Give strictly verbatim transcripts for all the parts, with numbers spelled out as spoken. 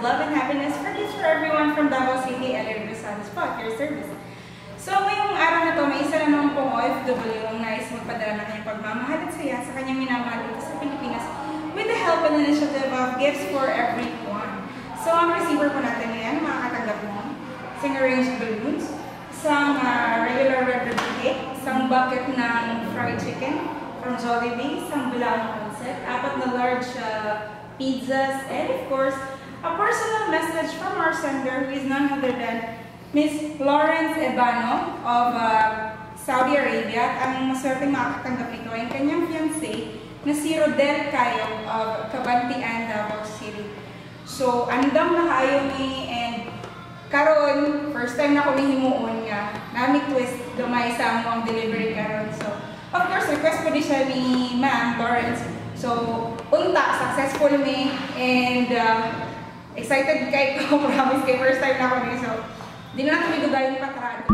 love and happiness for gifts for everyone from Davao City and Anniversaries po at your service. So ngayong araw na to, may isa na naman pong O F W ang nais magpadala ng kanyang pagmamahal at saya sa kanyang minamahal dito sa Pilipinas with the help and initiative of Gifts for Everyone. So ang receiver po natin ngayon, makakatanggap mo isang arranged balloons, isang uh, regular red ribbon cake, isang bucket ng fried chicken from Jollibee, isang bilang concept, apat na large uh, pizzas, and of course, a personal message from our sender who is none other than Miss Lhorenz of uh, Saudi Arabia. At ang maswerteng makakatanggap nito ay kanyang fiancé na si Rodel Cayo of Cabantian, Davao City. So, andam na kayo ni and karon first time na ko himuon nga nami twist gamay sa mo ang delivery karon. So, of course, request po din siya ni Ma'am Lhorenz. So, unta, successful me and uh, excited kay ko, promise kay first time na ako ni. So, di na natin idugayin patraan.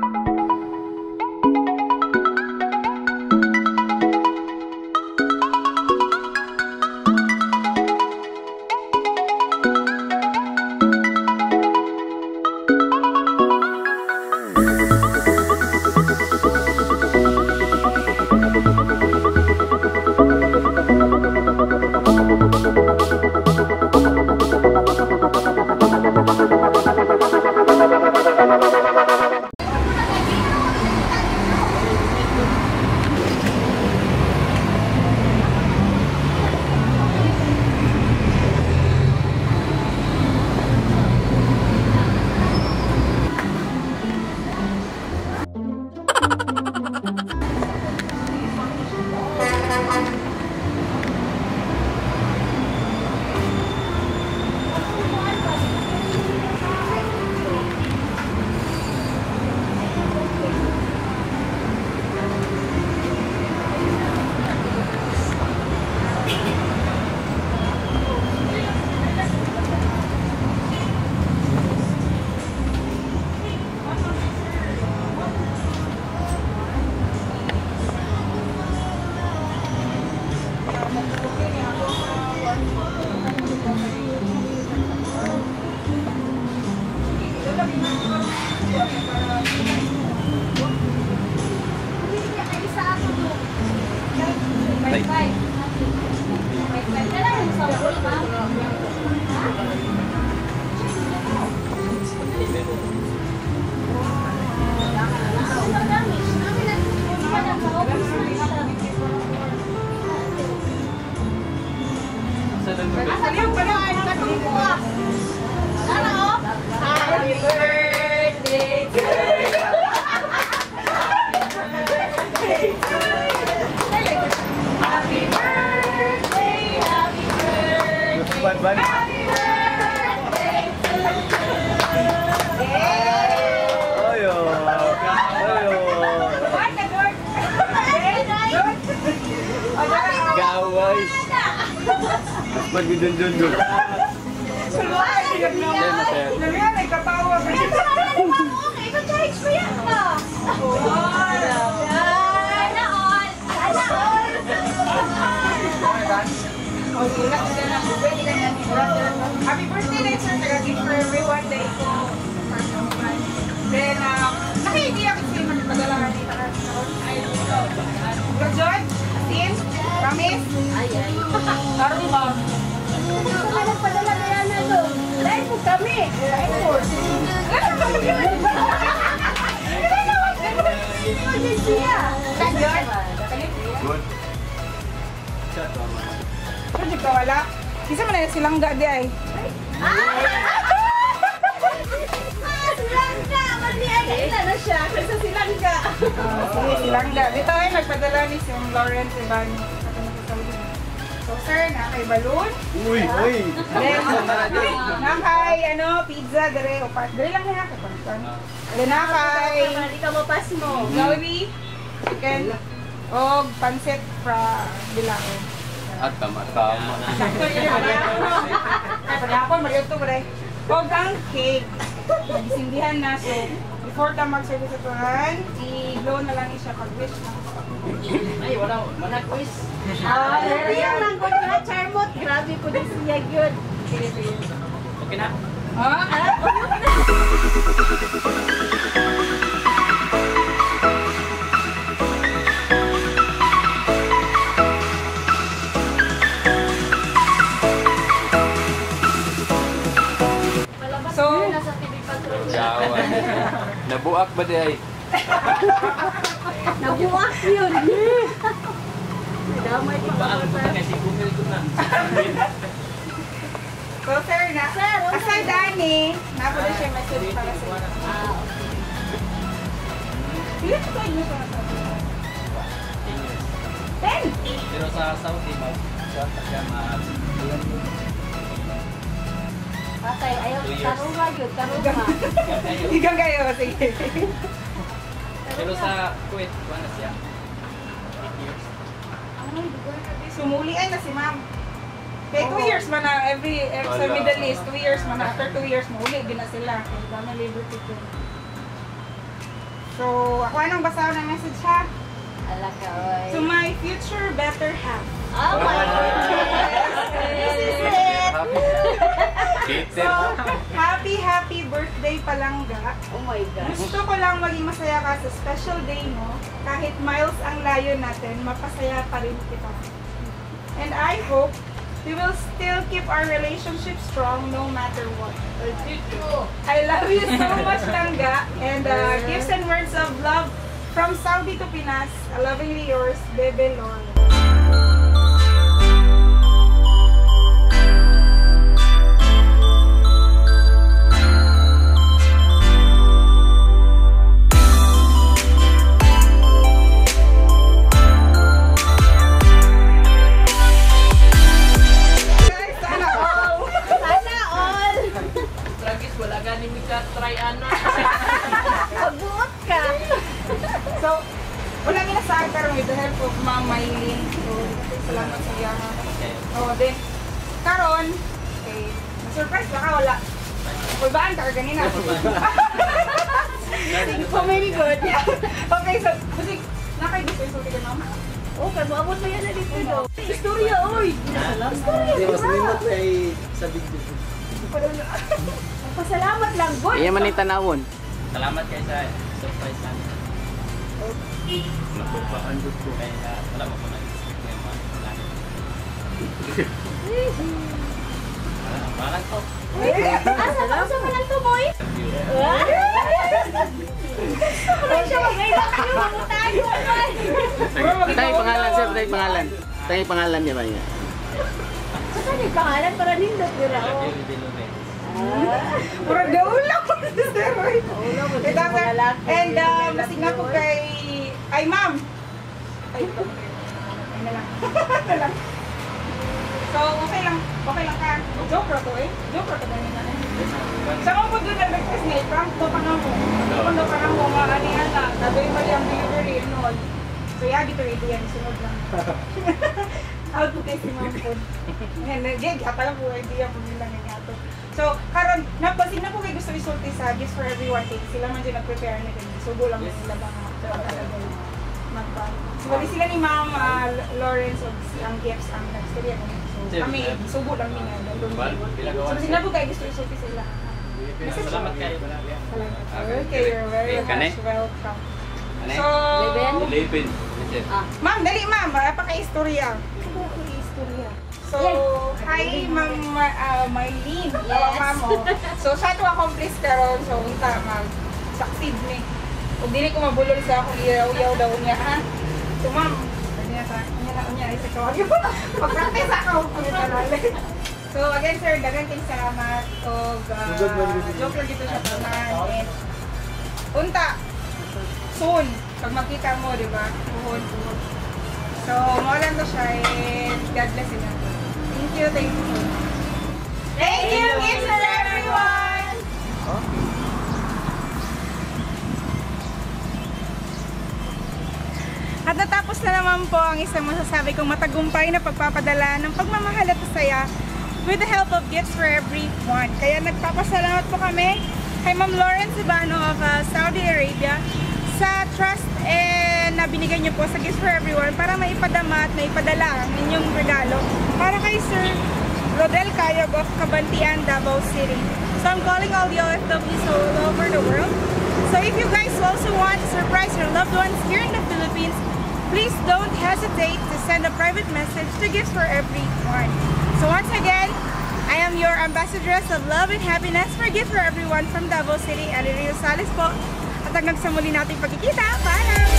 Happy birthday to you. Happy birthday, happy birthday, happy birthday to you. Oyo. Oyo. Gaway. Mag-dun-dun-dun. Sulway, hindi na yan. Namiyan, ay kapawa. Kaya pa na naman ako. Ipa-charge ko yan ka. Sana all. Sana all. O, sulat sila na. Pwede ka yan. Happy birthday na sir. Nag-gift for everyone. Dahil ko. Then, naka-idea kasi magpadalahan dito. Ay, dito. Rajon? Atin? Promise? Ay, ay. Tarong ba? Kung ka nagpadala na yan na doon, dahil po kami. Dahil po. Dahil po kami. Dahil po kami. Dahil good. Chat ba? Project ka wala? Isa mo na yung silangga di ay. Ah! Silangga! Mali ay kaila na siya. Kasi silangga. Sige, silangga. Dito ay nagpadala ni si Lhorenz Ivan. So sir, nakay balloon. Uy, uy. Nakay, ano, pizza, dire, upat. Dire lang na kapantan. Then nakay. Hindi ka mapas mo. Jollibee, chicken, o pancit fra bilao. At tama-tama. Sakto yun. Ay, paghapon, mariyoto ba rin? O ang cake. Nagisindihan na. So, before ta mag-service ito, i-blow na lang siya pag-wish na. Ay, wala. Manag-wish. Ah, pero yung lang ko na charmot. Grabe po din siya yun. Okay na? Ah? So, Gawan. Nabuak ba di ay? Nabuak yun. Damay pa Paano ako ko sa... na kasi Google ko na. so sir, na, aside Dani, napunta siya message para sa iyo. Ah, Ilan ko kayo gusto na sa ten! Pero sa Saudi, mag-short siya mag... patay, ayaw, tarunga yun, tarunga. Higang kayo, sige. Pero sa Kuwait, kuha na siya. eight years. Sumuli ay na si ma'am. Kaya two years man na, every, every sa Middle East, two years man na, after two years, mauli din na sila. Kaya dami liberty ko. So, ako anong basaw ng message ha? Ala ka, oy. To my future better half. Oh my goodness! This is it! So, happy, happy birthday palangga. Oh my gosh. Gusto ko lang maging masaya ka sa special day mo. Kahit miles ang layo natin, mapasaya pa rin kita. And I hope we will still keep our relationship strong no matter what. I love you so much, Langga. And uh, gifts and words of love from Saudi to Pinas. Lovingly yours, Bebe Lhorenz. Try ano? Pagbuot ka! So, wala nila sa akin pero with the help of Ma'am Maylin. So, salamat sa iya ha. Oh, then, karon, okay, na-surprise baka wala. Kulbaan ka ganina. So, very good. Okay, so, kasi, nakay-gusto yung sulti ka ma'am? Okay, maabot mo yan na dito, no? Istorya, oy! Istorya, Hindi, mas diba? limot na ay sa video. Pasalamat lang, good! Iya man ni tanawon. Salamat kay sa surprise namin. Napapakandot ko kaya wala mo ko na-expect ngayon mga langit. Parang to. Asa ba? Asa ba lang to, boy? Wala siya mag-ayla kayo, magutayo, boy! Tayo pangalan, sir. Tayo pangalan. Tayo pangalan niya ba niya? Saan yung pangalan para nindot nila? Bebe Lhorenz. Pura daw lang po sa steroid. And, uh, masig na po kay, ay ma'am! Ay, ito. Ay na lang. Na lang. So, okay lang. Okay lang ka. Joke ra to eh. Joke ra to ganyan na eh. Sa mga po doon nag-request nga, prank to pa nga mo. Kung na pa nga mo, mga anihan na. Nagawin mo yung delivery and all. So, yagi to ready yan. Sunod lang. Out po kayo si ma'am po. And, gig, hatalang po idea po nila nga to. So, karon napasin na po kayo gusto isulti sa Gifts for Everyone cake. Sila man din nag-prepare na ganyan. Subo lang yes. Sila ba magtalagay. Magpa. So, bali sila ni Ma'am uh, Lawrence of ang gifts ang nag-storya. So, kami, subo lang niya. So, sila po kayo gusto isulti sila. Salamat kayo. Okay, you're very much welcome. So, Lipin. Ma'am, dali ma'am. Paka-istorya. Paka-istorya. So, hi Ma'am uh, Marlene. Yes. Ma'am, oh. So, sa ito accomplish karon so unta ma'am. Succeed ni. Kung dili ko mabulol sa akong iyaw-iyaw daw niya, ha? So, ma'am, niya sa niya na niya isa ka. Pag-practice ako kung ito. So, again sir, daghang kayong salamat og uh, joke lang dito sa tanan and unta soon pag makita mo, di ba? Puhon, puhon. So, maulan to siya and God bless you. Thank you, thank you so much. Thank you, gifts for everyone! At natapos na naman po ang isang masasabi kong matagumpay na pagpapadala ng pagmamahal at saya with the help of Gifts for Everyone. Kaya nagpapasalamat po kami kay Ma'am Lawrence Ibano of uh, Saudi Arabia sa trust and na binigay niyo po sa Gifts for Everyone para maipadama at maipadala ang inyong regalo para kay Sir Rodel Cayog of Cabantian, Davao City. So I'm calling all the O F Ws all over the world. So if you guys also want to surprise your loved ones here in the Philippines, please don't hesitate to send a private message to Gifts for Everyone. So once again, I am your ambassadress of love and happiness for Gift for Everyone from Davao City, Anniversaries po. At hanggang sa muli nating pagkikita, paalam!